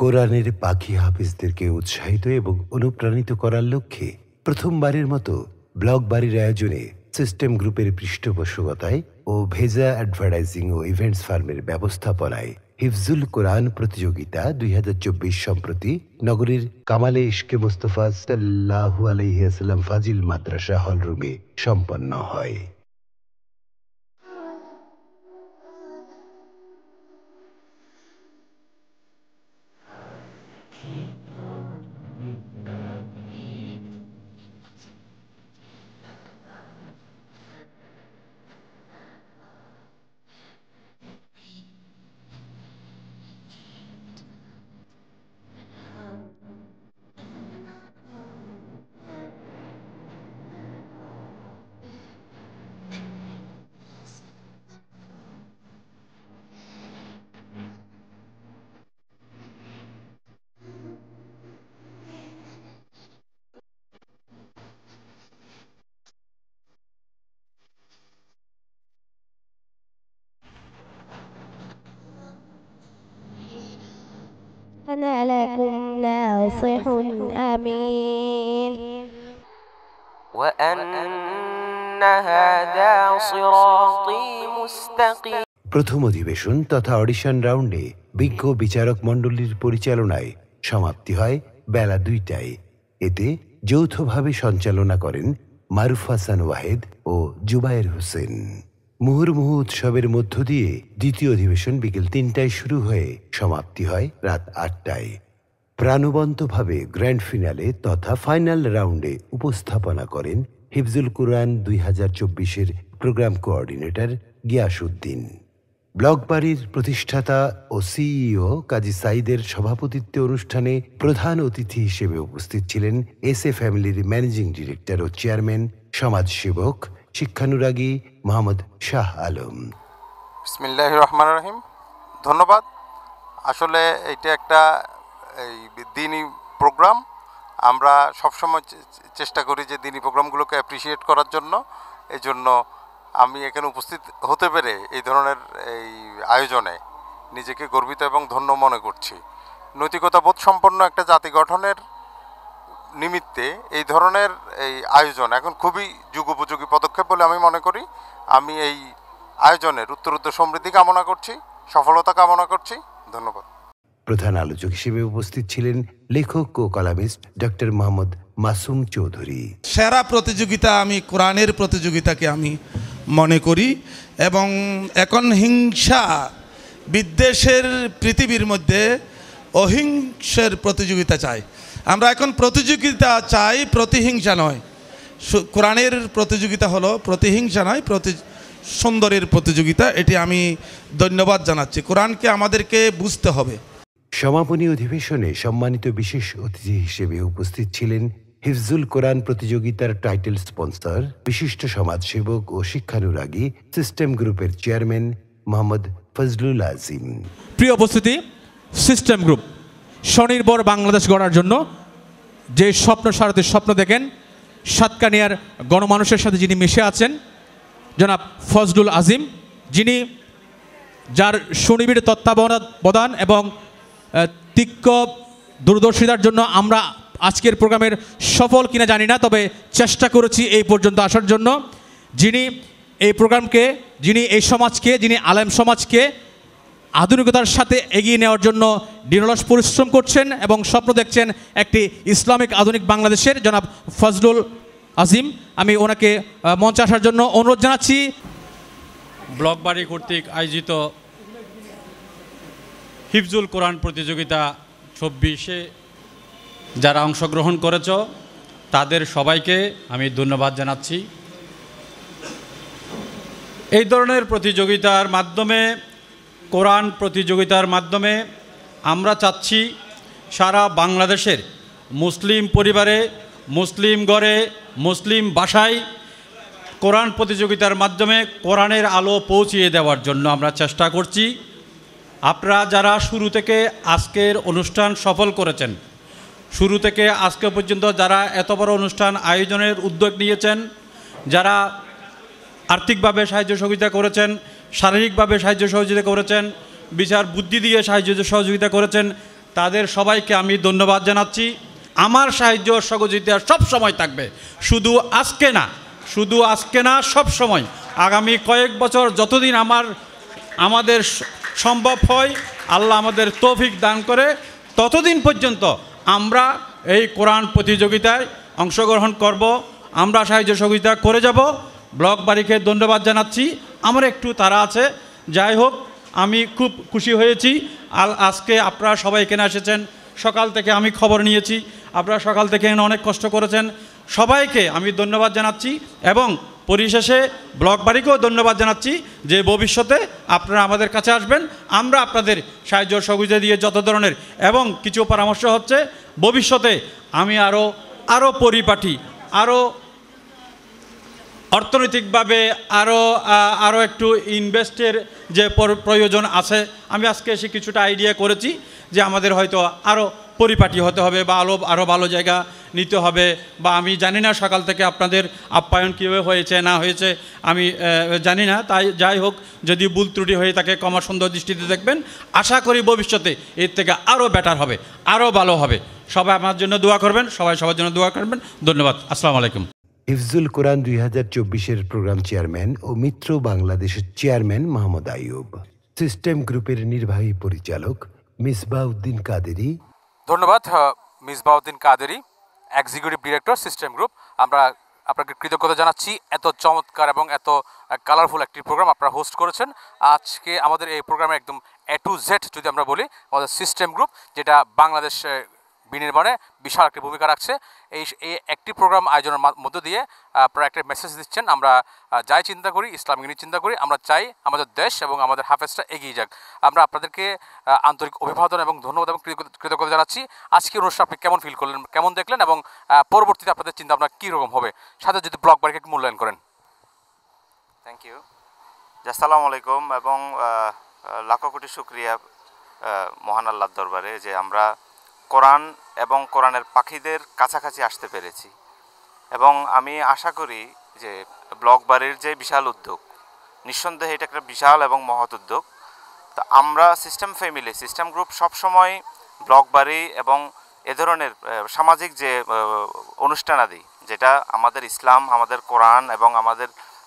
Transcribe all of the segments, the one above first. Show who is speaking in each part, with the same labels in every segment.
Speaker 1: কোরআনের পাখি হাফিজদেরকে উৎসাহিত এবং অনুপ্রাণিত করার লক্ষ্যে প্রথমবারের মতো ব্লগ বাড়ির আয়োজনে সিস্টেম গ্রুপের পৃষ্ঠপোষকতায় ও ভেজা অ্যাডভার্টাইজিং ও ইভেন্টস ফার্মের ব্যবস্থাপনায় হিফজুল কোরআন প্রতিযোগিতা ২০২৪ সম্প্রতি নগরীর কামালে ইশকে মুস্তফা সাল্লাল্লাহু আলাইহি ওয়াসাল্লাম ফাজিল মাদ্রাসা হলরুমে সম্পন্ন হয়।
Speaker 2: أنا لكم ناصح أمين
Speaker 3: وأن هذا صراطي مستقيم।
Speaker 1: প্রথম অধিবেশন তথা অডিশন রাউন্ডে বিজ্ঞ বিচারক মণ্ডলীর পরিচালনায় সমাপ্তি হয় বেলা ২টায়। এতে যৌথভাবে সঞ্চালনা করেন মারুফ হাসান ওয়াহেদ ও জুবায়ের হোসেন। মুহুর্মুহু উৎসবের মধ্য দিয়ে দ্বিতীয় অধিবেশন বিকেল ৩টায় শুরু হয়ে সমাপ্তি হয় রাত ৮টায়। প্রাণবন্তভাবে গ্র্যান্ড ফিনালে তথা ফাইনাল রাউন্ডে উপস্থাপনা করেন হিফজুল কোরআন ২০২৪-এর প্রোগ্রাম কোঅর্ডিনেটর গিয়াসউদ্দিন। ব্লগ বাড়ির প্রতিষ্ঠাতা ও সিইও কাজী সাইদের সভাপতিত্বে অনুষ্ঠানে প্রধান অতিথি হিসেবে উপস্থিত ছিলেন এসএ ফ্যামিলির ম্যানেজিং ডিরেক্টর ও চেয়ারম্যান সমাজসেবক শিক্ষানুরাগী মোহাম্মদ শাহ আলম।
Speaker 4: বিসমিল্লাহির রহমানির রহিম। ধন্যবাদ। আসলে এটা একটা দিনই প্রোগ্রাম। আমরা সবসময় চেষ্টা করি যে দিনই প্রোগ্রামগুলোকে অ্যাপ্রিসিয়েট করার জন্য। এই জন্য আমি এখানে উপস্থিত হতে পেরে এই ধরনের এই আয়োজনে নিজেকে গর্বিত এবং ধন্য মনে করছি। নৈতিকতাবোধ সম্পন্ন একটা জাতি গঠনের নিমিত্তে এই ধরনের এই আয়োজন এখন খুবই যুগোপযোগী পদক্ষেপ বলে আমি মনে করি। আমি এই আয়োজনের উত্তরোত্তর সমৃদ্ধি কামনা করছি, সফলতা কামনা করছি। ধন্যবাদ।
Speaker 1: প্রধান আলোচক হিসেবে উপস্থিত ছিলেন লেখক ও কলামিস্ট ডক্টর মোহাম্মদ মাসুম চৌধুরী।
Speaker 5: সেরা প্রতিযোগিতা আমি কোরআনের প্রতিযোগিতাকে আমি মনে করি এবং এখন হিংসা বিদ্বেষের পৃথিবীর মধ্যে অহিংসার প্রতিযোগিতা চাই। আমরা এখন প্রতিযোগিতা চাই, প্রতিহিংসা নয়। কোরআনের প্রতিযোগিতা হলো প্রতিহিংসা নয়, সুন্দরের প্রতিযোগিতা। এটি আমি ধন্যবাদ জানাচ্ছি। কোরআনকে আমাদেরকে বুঝতে হবে।
Speaker 1: সমাপনী অধিবেশনে সম্মানিত বিশেষ অতিথি হিসেবে উপস্থিত ছিলেন হিফজুল কোরআন প্রতিযোগিতার টাইটেল স্পন্সর বিশিষ্ট সমাজসেবক ও শিক্ষানুরাগী সিস্টেম গ্রুপের চেয়ারম্যান মোহাম্মদ ফজলুল আজিম।
Speaker 6: প্রিয় উপস্থিতি, সিস্টেম গ্রুপ স্বনির্ভর বাংলাদেশ গড়ার জন্য যে স্বপ্ন সারথীর স্বপ্ন দেখেন, সাতকানিয়ার গণমানুষের সাথে যিনি মিশে আছেন জনাব ফজলুল আজিম, যিনি যার সুনিবিড় তত্ত্বাবধান এবং তীক্ষ্ণ দূরদর্শিতার জন্য আমরা আজকের প্রোগ্রামের সফল কিনা জানি না, তবে চেষ্টা করেছি এই পর্যন্ত আসার জন্য। যিনি এই প্রোগ্রামকে, যিনি এই সমাজকে, যিনি আলেম সমাজকে আধুনিকতার সাথে এগিয়ে নেওয়ার জন্য নিরলস পরিশ্রম করছেন এবং স্বপ্ন দেখছেন একটি ইসলামিক আধুনিক বাংলাদেশের, জনাব ফজলুল আজিম। আমি ওনাকে মঞ্চে আসার জন্য অনুরোধ জানাচ্ছি।
Speaker 7: ব্লগ বাড়ি কর্তৃক আয়োজিত হিফজুল কোরআন প্রতিযোগিতা ২৪-এ যারা অংশগ্রহণ করেছ তাদের সবাইকে আমি ধন্যবাদ জানাচ্ছি। এই ধরনের প্রতিযোগিতার মাধ্যমে, কোরআন প্রতিযোগিতার মাধ্যমে আমরা চাচ্ছি সারা বাংলাদেশের মুসলিম পরিবারে, মুসলিম ঘরে, মুসলিম ভাষায় কোরআন প্রতিযোগিতার মাধ্যমে কোরআনের আলো পৌঁছিয়ে দেওয়ার জন্য আমরা চেষ্টা করছি। আপনারা যারা শুরু থেকে আজকের অনুষ্ঠান সফল করেছেন, শুরু থেকে আজকে পর্যন্ত যারা এত বড় অনুষ্ঠান আয়োজনের উদ্যোগ নিয়েছেন, যারা আর্থিকভাবে সাহায্য সহযোগিতা করেছেন, শারীরিকভাবে সাহায্য সহযোগিতা করেছেন, বিচার বুদ্ধি দিয়ে সাহায্য সহযোগিতা করেছেন, তাদের সবাইকে আমি ধন্যবাদ জানাচ্ছি। আমার সাহায্য সহযোগিতা সব সময় থাকবে, শুধু আজকে না সব সময়। আগামী কয়েক বছর যতদিন আমাদের সম্ভব হয়, আল্লাহ আমাদের তৌফিক দান করে, ততদিন পর্যন্ত আমরা এই কোরআন প্রতিযোগিতায় অংশগ্রহণ করব, আমরা সাহায্য সহযোগিতা করে যাব। ব্লক বাড়িকে ধন্যবাদ জানাচ্ছি। আমার একটু তাড়া আছে, যাই হোক আমি খুব খুশি হয়েছি। আজকে আপনারা সবাই এখানে এসেছেন, সকাল থেকে আমি খবর নিয়েছি, আপনারা সকাল থেকে এখানে অনেক কষ্ট করেছেন, সবাইকে আমি ধন্যবাদ জানাচ্ছি। এবং পরিশেষে ব্লক বাড়িকেও ধন্যবাদ জানাচ্ছি যে ভবিষ্যতে আপনারা আমাদের কাছে আসবেন, আমরা আপনাদের সাহায্য সহযোগিতা দিয়ে যত ধরনের, এবং কিছু পরামর্শ হচ্ছে ভবিষ্যতে আমি আরও পরিপাটি, আরও অর্থনৈতিকভাবে আরও একটু ইনভেস্টের যে প্রয়োজন আছে, আমি আজকে এসে কিছুটা আইডিয়া করেছি যে আমাদের হয়তো আরও পরিপাটি হতে হবে বা আরও ভালো জায়গা নিতে হবে, বা আমি জানি না সকাল থেকে আপনাদের আপ্যায়ন কীভাবে হয়েছে না হয়েছে আমি জানি না। তাই যাই হোক, যদি ভুল ত্রুটি হয়ে থাকে ক্ষমা সুন্দর দৃষ্টিতে দেখবেন। আশা করি ভবিষ্যতে এর থেকে আরও বেটার হবে, আরও ভালো হবে। সবাই আমার জন্য দোয়া করবেন, সবাই সবার জন্য দোয়া করবেন। ধন্যবাদ। আসসালামু আলাইকুম।
Speaker 1: হিফজুল কোরআন 2024-এর প্রোগ্রাম চেয়ারম্যান ও মিত্র বাংলাদেশের চেয়ারম্যান মোহাম্মদ আইয়ুব, সিস্টেম গ্রুপের নির্বাহী পরিচালক মিসবাউদ্দিন কাদেরী।
Speaker 8: ধন্যবাদ Misbauddin Kaderi, executive director system group. আমরা আপনাকে কৃতজ্ঞতা জানাচ্ছি, এত চমৎকার এবং এত কালারফুল একটি প্রোগ্রাম আপনারা হোস্ট করেছেন। আজকে আমাদের এই প্রোগ্রামে একদম A to Z যদি আমরা বলি, আমাদের সিস্টেম গ্রুপ যেটা বাংলাদেশ বিনির্মাণে বিশাল একটি ভূমিকা রাখছে, এই একটি প্রোগ্রাম আয়োজনের মধ্য দিয়ে আপনারা একটা মেসেজ দিচ্ছেন। আমরা যাই চিন্তা করি, ইসলামিক নিয়ে চিন্তা করি, আমরা চাই আমাদের দেশ এবং আমাদের হাফেজটা এগিয়ে যাক। আমরা আপনাদেরকে আন্তরিক অভিবাদন এবং ধন্যবাদ এবং কৃতজ্ঞতা জানাচ্ছি। আজকে অনুষ্ঠান আপনি কেমন ফিল করলেন, কেমন দেখলেন, এবং পরবর্তীতে আপনাদের চিন্তা ভাবনা কীরকম হবে, সাথে যদি ব্লক বাড়িকে একটু মূল্যায়ন করেন।
Speaker 9: Thank you. আসসালামু আলাইকুম, এবং লাখো কোটি শুকরিয়া মহান আল্লাহর দরবারে যে আমরা কোরআন এবং কোরআনের পাখিদের কাছাকাছি আসতে পেরেছি। এবং আমি আশা করি যে ব্লক বাড়ির যে বিশাল উদ্যোগ, নিঃসন্দেহে এটা একটা বিশাল এবং মহৎ উদ্যোগ। তা আমরা সিস্টেম ফ্যামিলি, সিস্টেম গ্রুপ সবসময় ব্লক বাড়ি এবং এ ধরনের সামাজিক যে অনুষ্ঠানাদি, যেটা আমাদের ইসলাম, আমাদের কোরআন এবং আমাদের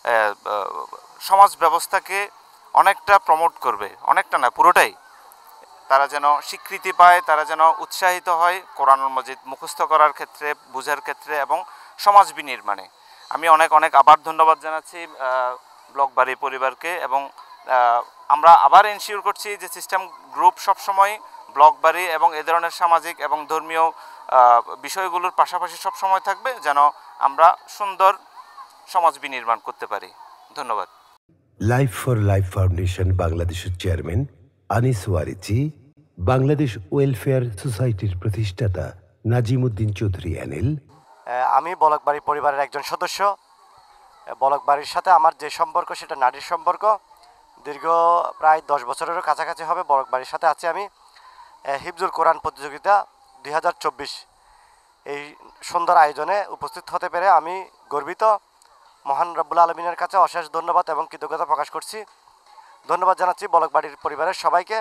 Speaker 9: সমাজ ব্যবস্থাকে অনেকটা প্রমোট করবে, অনেকটা না পুরোটাই, তারা যেন স্বীকৃতি পায়, তারা যেন উৎসাহিত হয় কোরআনুল মজিদ মুখস্থ করার ক্ষেত্রে, বুঝার ক্ষেত্রে এবং সমাজ বিনির্মাণে। আমি অনেক অনেক আবার ধন্যবাদ জানাচ্ছি ব্লক বাড়ি পরিবারকে, এবং আমরা আবার এনশিওর করছি যে সিস্টেম গ্রুপ সবসময় ব্লক বাড়ি এবং এ ধরনের সামাজিক এবং ধর্মীয় বিষয়গুলোর পাশাপাশি সবসময় থাকবে, যেন আমরা সুন্দর সমাজ বিনির্মাণ করতে পারি। ধন্যবাদ।
Speaker 1: লাইফ ফর লাইফ ফাউন্ডেশন বাংলাদেশের চেয়ারম্যান আনিস ওয়ারিচি, বাংলাদেশ ওয়েলফেয়ার সোসাইটির প্রতিষ্ঠাতা নাজিমুদ্দিন চৌধুরী অ্যানিল।
Speaker 10: আমি বলকবাড়ি পরিবারের একজন সদস্য। বলকবাড়ির সাথে আমার যে সম্পর্ক সেটা নারীর সম্পর্ক। দীর্ঘ প্রায় 10 বছরেরও কাছাকাছি হবে বলকবাড়ির সাথে আছি আমি। হিফজুল কোরআন প্রতিযোগিতা 2024 এই সুন্দর আয়োজনে উপস্থিত হতে পেরে আমি গর্বিত। মহান রব্বুল আলমিনের কাছে অশেষ ধন্যবাদ এবং কৃতজ্ঞতা প্রকাশ করছি। ধন্যবাদ জানাচ্ছি বলকবাড়ির পরিবারের সবাইকে।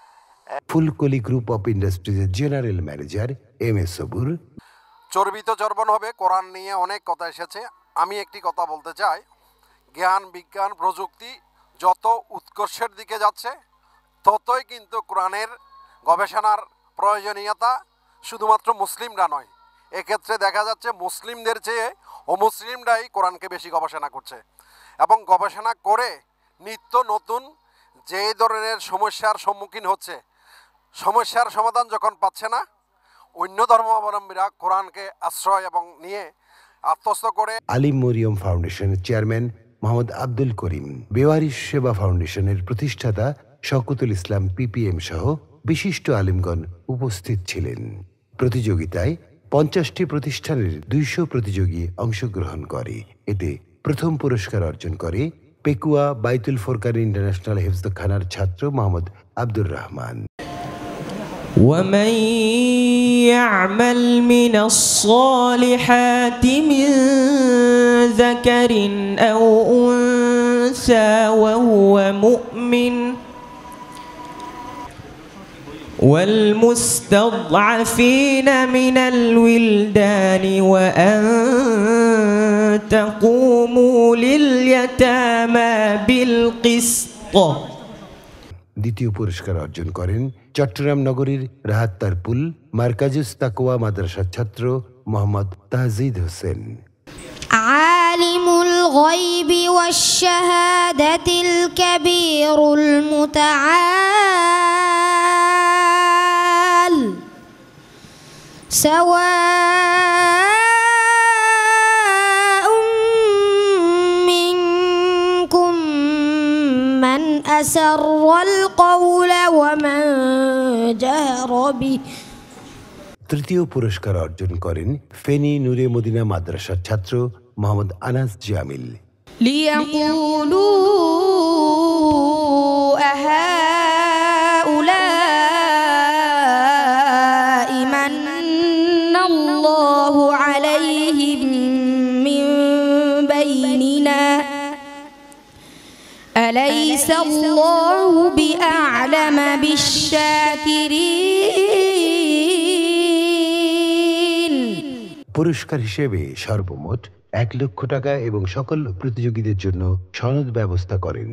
Speaker 1: ফুলকলি গ্রুপ অফ ইন্ডাস্ট্রিজের জেনারেল ম্যানেজার এম.এস. সবুর।
Speaker 11: চর্বিত চর্বণ হবে, কোরআন নিয়ে অনেক কথা এসেছে। আমি একটি কথা বলতে চাই, জ্ঞান বিজ্ঞান প্রযুক্তি যত উৎকর্ষের দিকে যাচ্ছে, ততই কিন্তু কোরআনের গবেষণার প্রয়োজনীয়তা শুধুমাত্র মুসলিমরা নয়, এক্ষেত্রে দেখা যাচ্ছে মুসলিমদের চেয়ে অমুসলিমরাই কোরআনকে বেশি গবেষণা করছে, এবং গবেষণা করে নিত্য নতুন যে ধরনের সমস্যার সম্মুখীন হচ্ছে, সমস্যার সমাধান যখন পাচ্ছে না, অন্য ধর্মাবলম্বীরা কোরআনকে আশ্রয় এবং নিয়ে আত্মস্থ করে।
Speaker 1: আলিম মরিয়ম ফাউন্ডেশনের চেয়ারম্যান মোহাম্মদ আব্দুল করিম, বেওয়ারিশ সেবা ফাউন্ডেশনের প্রতিষ্ঠাতা শওকতুল ইসলাম পিপিএম সহ বিশিষ্ট আলিমগণ উপস্থিত ছিলেন। প্রতিযোগিতায় 50টি প্রতিষ্ঠানের 200 প্রতিযোগী অংশগ্রহণ করে। এতে প্রথম পুরস্কার অর্জন করে পেকুয়া বাইতুল ফোরকান ইন্টারন্যাশনাল হিফজখানার ছাত্র মোহাম্মদ আব্দুর রহমান।
Speaker 12: ومن يعمل من الصالحات من ذكر أو أنثى وهو مؤمن والمستضعفين من الولدان وأن تقوموا لليتامى بالقسط
Speaker 1: দ্বিতীয় পুরস্কার অর্জন করেন চট্টগ্রাম নগরীর রাহাত্তারপুল মার্কাজুস তাকওয়া মাদ্রাসার ছাত্র মোহাম্মদ তাহজিদ হোসেন।
Speaker 2: عالم الغيب والشهادة الكبير المتعال سواء منكم من أسر القول ومن جهر به।
Speaker 1: তৃতীয় পুরস্কার অর্জন করেন ফেনী নূরে মদিনা মাদ্রাসার ছাত্র মোহাম্মদ আনাস জামিল।
Speaker 2: লিয়াকুলু আহাউলাই মান্নাল্লাহু আলাইহিম মিন বাইনিনা আলাইসাল্লাহু বিআ'লামা বিশ-শাকিরিন।
Speaker 1: পুরস্কার হিসেবে সর্বমোট 1 লক্ষ টাকা এবং সকল প্রতিযোগীদের জন্য সনদ ব্যবস্থা করেন।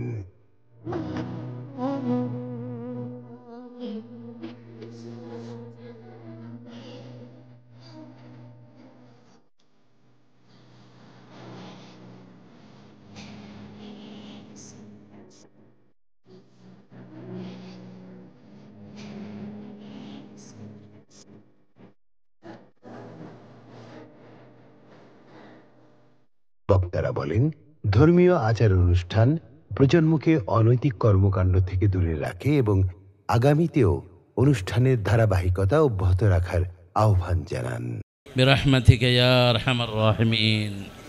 Speaker 1: বক্তারা বলেন, ধর্মীয় আচার অনুষ্ঠান প্রজন্মকে অনৈতিক কর্মকাণ্ড থেকে দূরে রাখে এবং আগামীতেও অনুষ্ঠানের ধারাবাহিকতা অব্যাহত রাখার আহ্বান জানান।
Speaker 13: বিরহমাতিকা ইয়া আরহামার রাহিমিন।